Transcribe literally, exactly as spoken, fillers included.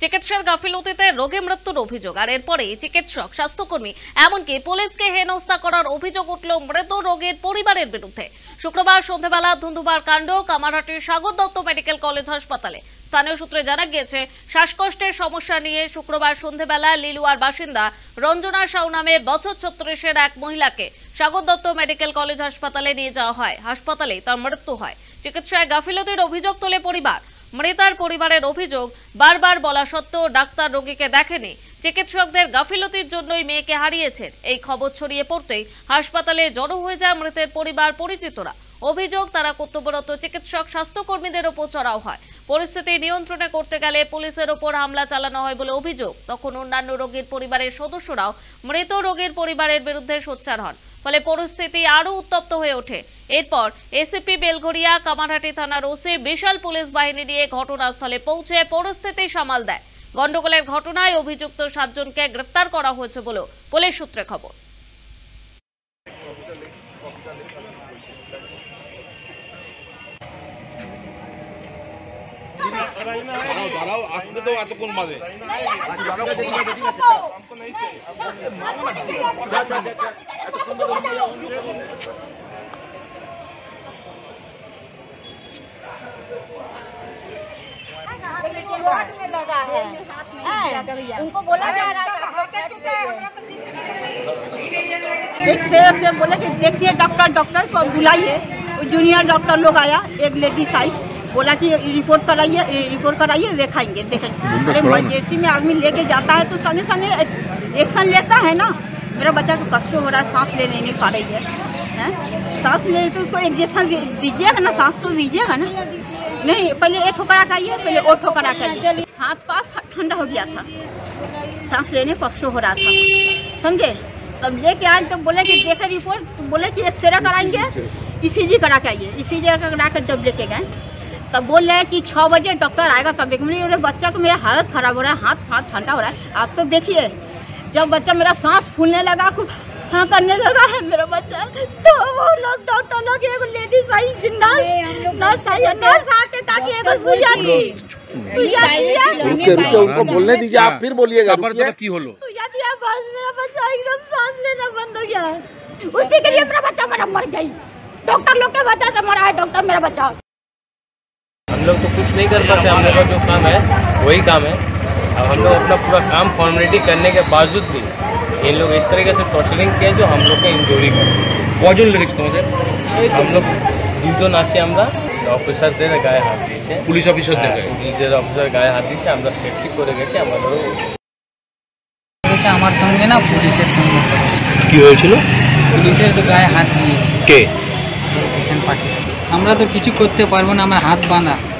চিকিৎসার গাফিলতিতে রোগী মৃত্যুর অভিযোগ আর এরপরে চিকিৎসক স্বাস্থ্যকর্মী এমনকি পুলিশকে হেনস্থা করার অভিযোগ উঠল মৃত রোগীর পরিবারের বিরুদ্ধে। শুক্রবার সন্ধ্যাবেলা ধুন্ধুমার কাণ্ড কামারহাটির সাগর দত্ত মেডিকেল কলেজ হাসপাতালে। স্থানীয় সূত্রে জানা গিয়েছে, শ্বাসকষ্টের সমস্যা নিয়ে শুক্রবার সন্ধ্যাবেলা লিলুয়ার বাসিন্দা রঞ্জনা সাউ নামে বছর ছত্রিশের এক মহিলাকে সাগর দত্ত মেডিকেল কলেজ হাসপাতালে নিয়ে যাওয়া হয়। হাসপাতালে তার মৃত্যু হয়। চিকিৎসায় গাফিলতির অভিযোগ তোলে পরিবার। মৃতার পরিবারের অভিযোগ, বারবার বলা সত্ত্বেও ডাক্তার রোগীকে দেখেনি। চিকিৎসকদের গাফিলতির জন্যই মেয়েকে হারিয়েছেন। এই খবর ছড়িয়ে পড়তেই হাসপাতালে জড়ো হয়ে যায় মৃতের পরিবার পরিচিতরা। অভিযোগ, তারা কর্তব্যরত চিকিৎসক স্বাস্থ্যকর্মীদের ওপর চড়াও হয়। পরিস্থিতি নিয়ন্ত্রণে করতে গেলে পুলিশের ওপর হামলা চালানো হয় বলে অভিযোগ। তখন অন্যান্য রোগীর পরিবারের সদস্যরাও মৃত রোগীর পরিবারের বিরুদ্ধে সোচ্চার হন। ফলে পরিস্থিতি আরো উত্তপ্ত হয়ে ওঠে। এরপর এসিপি বেলঘরিয়া, কামারহাটি থানার ওসি বিশাল পুলিশ বাহিনী নিয়ে ঘটনাস্থলে পৌঁছে পরিস্থিতি সামাল দেয়। গন্ডগোলের ঘটনায় অভিযুক্ত সাতজনকে গ্রেফতার করা হয়েছে বলেও পুলিশ সূত্রে খবর। দাঁড়াও দাঁড়াও আসতে তো এতক্ষণ বাজে। उनको बोला जा रहा एक से एक से बोले कि देखिए डॉक्टर डॉक्टर को बुलाइए। जूनियर डॉक्टर लोग आया, एक लेडीज आई, बोला कि रिपोर्ट कराइए रिपोर्ट कराइए दिखाएंगे देखेंगे। अरे इमरजेंसी में आदमी लेके जाता है तो संगे संगे एक्शन लेता है ना। मेरा बच्चा को कष्ट हो रहा है, सांस लेने नहीं पा रही है, हैं? सांस ले तो उसको इंजेक्शन दीजिएगा ना, सांस तो दीजिएगा ना। नहीं, पहले ये ठोकरा खाइए, पहले और ठोकरा खाइए। हाथ पास ठंडा हो गया था, सांस लेने कष्ट हो रहा था, समझे। तब लेके आए तो बोले कि देखे रिपोर्ट, तो बोले कि एक्सरे कराएंगे, ईसीजी करा के आइए। ईसीजी करा कर जब लेके गए तब बोल रहे हैं कि छः बजे डॉक्टर आएगा तब एक मिनट। बच्चा को मेरा हालत खराब हो रहा है, हाथ हाथ ठंडा हो रहा है। आप तो देखिए, जब बच्चा मेरा सांस फूलने लगा, हाँ करने लगा है मेरा बच्चा, तो वो लोग डॉक्टर लोग एक लेडीज आई, नर्स आई, नर्स आके ताकि एक सुइया दी, सुइया दिया। रुके रुके उनको बोलने दीजिए, आप फिर बोलिएगा। की होलो सुइया दिया, बस मेरा बच्चा एकदम सांस लेना बंद हो गया। उसी के लिए मेरा बच्चा मेरा मर गई। डॉक्टर लोग के वजह से मरा है डॉक्टर मेरा बच्चा। हम लोग तो कुछ नहीं कर पाते, हम लोग का जो काम है वही काम है। अब हम लोग अपना पूरा काम फॉर्मेलिटी करने के बावजूद भी इन लोग इस तरीके से टॉर्चरिंग किए जो हम लोग को इंजोरी कर। कौन लिरिक्स तुम्हारे हम लोग দুজন আছি, আমরা অফিসারদের গায়ে হাত দিয়েছে, পুলিশ অফিসারদের পুলিশের অফিসার গায়ে হাত দিয়েছে। আমরা সেফটি করে গেছি। আমাদেরও আমার সঙ্গে না পুলিশের সঙ্গে কি হয়েছিল, পুলিশের তো গায়ে হাত দিয়েছে কে পাঠিয়ে। আমরা তো কিছু করতে পারবো না, আমার হাত বাঁধা।